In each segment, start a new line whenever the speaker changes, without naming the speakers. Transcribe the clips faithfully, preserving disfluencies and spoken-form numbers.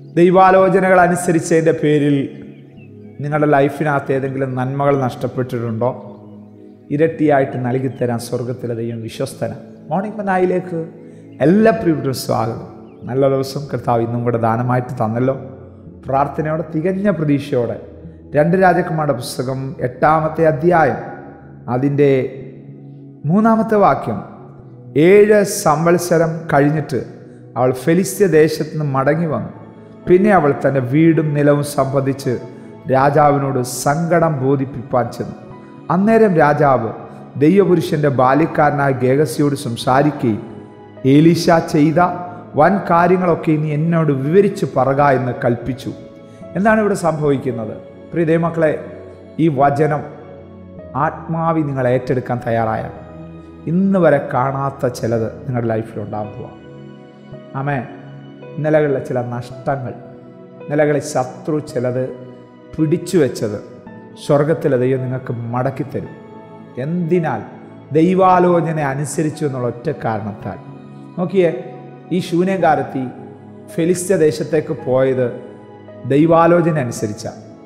ദൈവാലോചനകൾ അനുസരിച്ചതിൻ്റെ പേരിൽ നിങ്ങളുടെ ലൈഫിനകത്ത് ഏതെങ്കിലും നന്മകൾ നഷ്ടപ്പെട്ടിട്ടുണ്ടോ? ഇരട്ടിയായിട്ട് നൽകിത്തരാൻ സ്വർഗത്തിലെ ദൈവം വിശ്വസ്തന. മോർണിംഗ് മന്നായിലേക്ക് എല്ലാ പ്രിയപ്പെട്ടവരും സ്വാഗതം. നല്ല ദിവസം കർത്താവ് ഇന്നും കൂടെ ദാനമായിട്ട് തന്നല്ലോ. പ്രാർത്ഥനയോടെ തികഞ്ഞ പ്രതീക്ഷയോടെ രണ്ട് രാജാക്കന്മാരുടെ പുസ്തകം എട്ടാമത്തെ അധ്യായം അതിൻ്റെ മൂന്നാമത്തെ വാക്യം. ഏഴ് സംവത്സരം കഴിഞ്ഞിട്ട് അവൾ ഫെലിസ്ത്യ ദേശത്ത് നിന്ന് മടങ്ങി വന്നു. പിന്നെ അവൾ തൻ്റെ വീടും നിലവും സംബന്ധിച്ച് രാജാവിനോട് സങ്കടം ബോധിപ്പിപ്പാൻ ചെന്നു. അന്നേരം രാജാവ് ദൈവപുരുഷൻ്റെ ബാല്യക്കാരനായ ഗേഹസിയോട് സംസാരിക്കുകയും ഏലീശ ചെയ്ത വൻ കാര്യങ്ങളൊക്കെ നീ എന്നോട് വിവരിച്ച് പറക എന്ന് കൽപ്പിച്ചു. എന്താണ് ഇവിടെ സംഭവിക്കുന്നത്? പ്രിയ ദൈവമക്കളെ, ഈ വചനം ആത്മാവി നിങ്ങൾ ഏറ്റെടുക്കാൻ തയ്യാറായാൽ ഇന്ന് വരെ കാണാത്ത ചിലത് നിങ്ങളുടെ ലൈഫിലുണ്ടാകുക. ആമേൻ. ഇന്നലകളിലെ ചില നഷ്ടങ്ങൾ, ഇന്നലകളിൽ ശത്രു ചിലത് പിടിച്ചു വെച്ചത് സ്വർഗത്തിലെ ദൈവം നിങ്ങൾക്ക് മടക്കിത്തരും. എന്തിനാൽ? ദൈവാലോചന അനുസരിച്ചു എന്നുള്ള ഒറ്റ കാരണത്താൽ. നോക്കിയേ, ഈ ശൂന്യകാരത്തി ഫെലിസ്ത്യ ദേശത്തേക്ക് പോയത് ദൈവാലോചന അനുസരിച്ച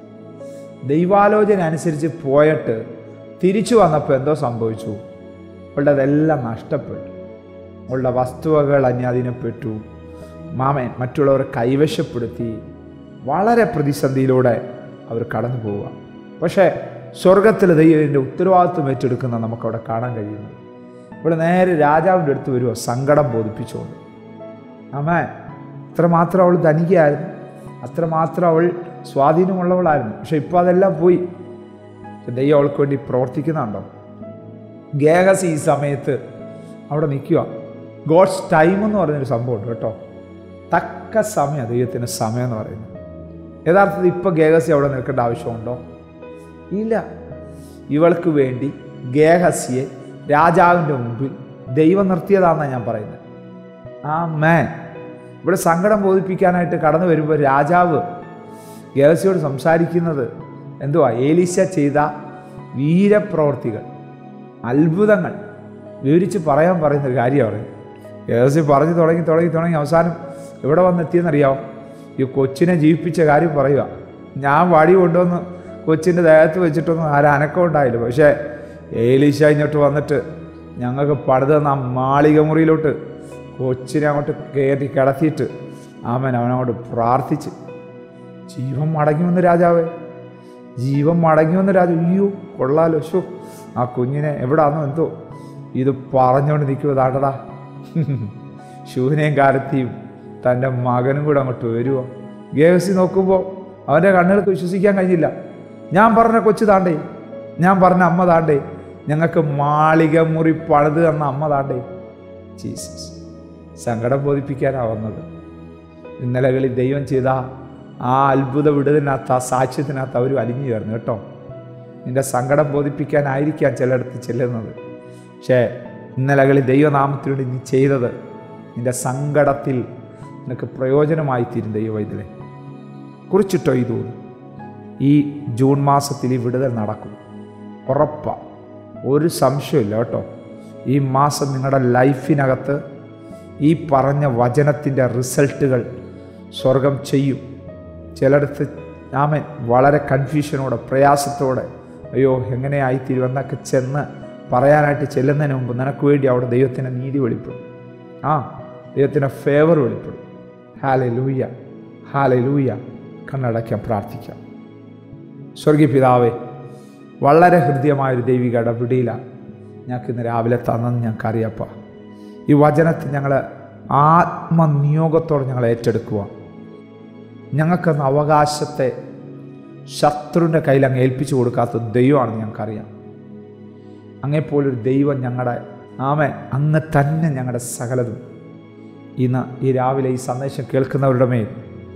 ദൈവാലോചന അനുസരിച്ച് പോയിട്ട് തിരിച്ചു വന്നപ്പോൾ എന്തോ സംഭവിച്ചു? അവളുടെ അതെല്ലാം നഷ്ടപ്പെട്ടു. അവളുടെ വസ്തുവകൾ അന്യാധീനപ്പെട്ടു. മാമൻ മറ്റുള്ളവരെ കൈവശപ്പെടുത്തി. വളരെ പ്രതിസന്ധിയിലൂടെ അവർ കടന്നു പോവുക. പക്ഷേ സ്വർഗത്തിലെ ദൈവത്തിൻ്റെ ഉത്തരവാദിത്വം ഏറ്റെടുക്കുന്ന നമുക്കവിടെ കാണാൻ കഴിയുന്നു. ഇവിടെ നേരെ രാജാവിൻ്റെ അടുത്ത് വരുമോ സങ്കടം ബോധിപ്പിച്ചുകൊണ്ട്. ആമേൻ. അത്രമാത്രം അവൾ ധനികയായിരുന്നു, അത്രമാത്രം അവൾ സ്വാധീനമുള്ളവളായിരുന്നു. പക്ഷെ ഇപ്പോൾ അതെല്ലാം പോയി. ദൈവം അവൾക്ക് വേണ്ടി പ്രവർത്തിക്കുന്നുണ്ടോ? ഗേഹസി ഈ സമയത്ത് അവിടെ നിൽക്കുക. ഗോഡ്സ് ടൈം എന്ന് പറഞ്ഞൊരു സംഭവമുണ്ട് കേട്ടോ. തക്ക സമയം, ദൈവത്തിൻ്റെ സമയം എന്ന് പറയുന്നത്. യഥാർത്ഥത്തിൽ ഇപ്പോൾ ഗേഹസി അവിടെ നിൽക്കേണ്ട ആവശ്യമുണ്ടോ? ഇല്ല. ഇവൾക്ക് വേണ്ടി ഗേഹസിയെ രാജാവിൻ്റെ മുമ്പിൽ ദൈവം നിർത്തിയതാണെന്നാണ് ഞാൻ പറയുന്നത്. ആ മേൻ ഇവിടെ സങ്കടം ബോധിപ്പിക്കാനായിട്ട് കടന്നു വരുമ്പോൾ രാജാവ് ഗേഹസിയോട് സംസാരിക്കുന്നത് എന്തുവാ? ഏലീശ ചെയ്ത വീരപ്രവർത്തികൾ, അത്ഭുതങ്ങൾ വിവരിച്ച് പറയാൻ പറയുന്നൊരു കാര്യം പറയും. ഗേഹസി പറഞ്ഞു തുടങ്ങി തുടങ്ങി തുടങ്ങി അവസാനം എവിടെ വന്നെത്തിയെന്നറിയാമോ? ഈ കൊച്ചിനെ ജീവിപ്പിച്ച കാര്യം പറയുക. ഞാൻ വടി കൊണ്ടുവന്ന് കൊച്ചിൻ്റെ ദേഹത്ത് വെച്ചിട്ടൊന്നും ആരും അനക്കം ഉണ്ടായില്ല. പക്ഷേ ഏലീശ ഇങ്ങോട്ട് വന്നിട്ട് ഞങ്ങൾക്ക് പണിത് തന്ന ആ മാളിക മുറിയിലോട്ട് കൊച്ചിനെ അങ്ങോട്ട് കയറ്റി കിടത്തിയിട്ട് ആമൻ അവനങ്ങോട്ട് പ്രാർത്ഥിച്ച് ജീവൻ മടങ്ങി വന്ന് രാജാവേ, ജീവൻ മടങ്ങി വന്ന് രാജാവ്. അയ്യോ കൊള്ളാലോ, ശോ ആ കുഞ്ഞിനെ എവിടാന്നോ എന്തോ ഇത് പറഞ്ഞുകൊണ്ട് നിൽക്കുക. താണ്ടടാ ശൂന്യം കാരത്തിയും തൻ്റെ മകനും കൂടെ അങ്ങോട്ട് വരുമോ. ഗേഹസി നോക്കുമ്പോൾ അവൻ്റെ കണ്ണുകൾക്ക് വിശ്വസിക്കാൻ കഴിഞ്ഞില്ല. ഞാൻ പറഞ്ഞ കൊച്ചു താണ്ടേ, ഞാൻ പറഞ്ഞ അമ്മ താണ്ടേ, ഞങ്ങൾക്ക് മാളിക മുറി പണിത് തന്ന അമ്മ താണ്ടേ. ജീസസ്. സങ്കടം ബോധിപ്പിക്കാനാണ് വന്നത്. ഇന്നലകളിൽ ദൈവം ചെയ്ത ആ അത്ഭുത വിടുതലിനകത്ത്, ആ സാക്ഷ്യത്തിനകത്ത് അവർ അലിഞ്ഞു ചേർന്നു കേട്ടോ. നിൻ്റെ സങ്കടം ബോധിപ്പിക്കാനായിരിക്കാം ചിലയിടത്ത് ചെല്ലുന്നത്. പക്ഷേ ഇന്നലകളിൽ ദൈവനാമത്തിന് വേണ്ടി നീ ചെയ്തത് നിൻ്റെ സങ്കടത്തിൽ നിനക്ക് പ്രയോജനമായി തീരും. ദൈവവൈദ്യനെ കുറിച്ചിട്ടോ ഈ തോന്നി ഈ ജൂൺ മാസത്തിൽ ഈ വിടുതൽ നടക്കും, ഉറപ്പാണ്, ഒരു സംശയമില്ല കേട്ടോ. ഈ മാസം നിങ്ങളുടെ ലൈഫിനകത്ത് ഈ പറഞ്ഞ വചനത്തിൻ്റെ റിസൾട്ടുകൾ സ്വർഗം ചെയ്യും. ചിലയിടത്ത് ആമൻ വളരെ കൺഫ്യൂഷനോടെ, പ്രയാസത്തോടെ, അയ്യോ എങ്ങനെയായിത്തീരും എന്നൊക്കെ ചെന്ന് പറയാനായിട്ട് ചെല്ലുന്നതിന് മുമ്പ് നിനക്ക് വേണ്ടി അവിടെ ദൈവത്തിൻ്റെ നീതി വെളിപ്പെടും. ആ ദൈവത്തിൻ്റെ ഫേവർ വെളിപ്പെടും. Hallelujah, hallelujah. കണ്ണടയ്ക്കാം, പ്രാർത്ഥിക്കാം. സ്വർഗീയ പിതാവേ, വളരെ ഹൃദ്യമായൊരു ദൈവിക ഇടപെടലാണ് ഞങ്ങൾക്ക് ഇന്ന് രാവിലെ തന്നെന്ന് ഞങ്ങൾക്കറിയപ്പ. ഈ വചനത്തിൽ ഞങ്ങൾ ആത്മനിയോഗത്തോടെ ഞങ്ങൾ ഏറ്റെടുക്കുക. ഞങ്ങൾക്കെന്ന അവകാശത്തെ ശത്രുവിൻ്റെ കയ്യിൽ അങ്ങ് ഏൽപ്പിച്ചു കൊടുക്കാത്ത ദൈവമാണെന്ന് ഞങ്ങൾക്കറിയാം. അങ്ങേപ്പോലൊരു ദൈവം ഞങ്ങളുടെ ആമേ അങ്ങ് തന്നെ ഞങ്ങളുടെ സകലതും ഇന്ന് ഈ രാവിലെ ഈ സന്ദേശം കേൾക്കുന്നവരുടെ മേൽ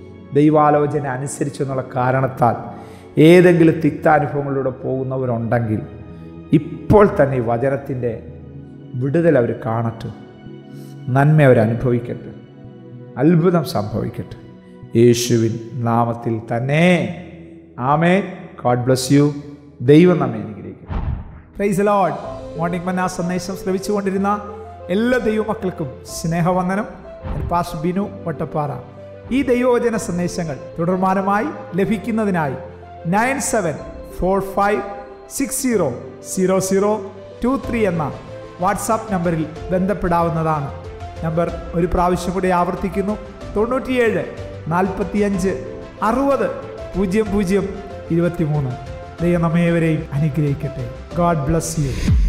ദൈവാലോചന അനുസരിച്ചെന്നുള്ള കാരണത്താൽ ഏതെങ്കിലും തിക്താനുഭവങ്ങളിലൂടെ പോകുന്നവരുണ്ടെങ്കിൽ ഇപ്പോൾ തന്നെ ഈ വചനത്തിൻ്റെ വിടുതൽ അവർ കാണട്ടെ, നന്മ അവർ അനുഭവിക്കട്ടെ, അത്ഭുതം സംഭവിക്കട്ടെ. യേശുവിൻ നാമത്തിൽ തന്നെ ആമേൻ. God bless U. ദൈവം നമ്മെ അനുഗ്രഹിക്കട്ടെ. Praise the Lord. മോർണിംഗ് മന്ന സന്ദേശം ശ്രവിച്ചുകൊണ്ടിരുന്ന എല്ലാ ദൈവമക്കൾക്കും സ്നേഹവന്ദനം. പാസ്റ്റർ ബിനു വട്ടപ്പാറ. ഈ ദൈവവചന സന്ദേശങ്ങൾ തുടർമാനമായി ലഭിക്കുന്നതിനായി nine seven four five six zero zero zero two three എന്ന വാട്സാപ്പ് നമ്പറിൽ ബന്ധപ്പെടാവുന്നതാണ്. നമ്പർ ഒരു പ്രാവശ്യം കൂടി ആവർത്തിക്കുന്നു: തൊണ്ണൂറ്റിയേഴ് നാൽപ്പത്തിയഞ്ച് അറുപത് പൂജ്യം പൂജ്യം ഇരുപത്തി മൂന്ന്. ദൈവം നമ്മേവരെയും അനുഗ്രഹിക്കട്ടെ. God bless U.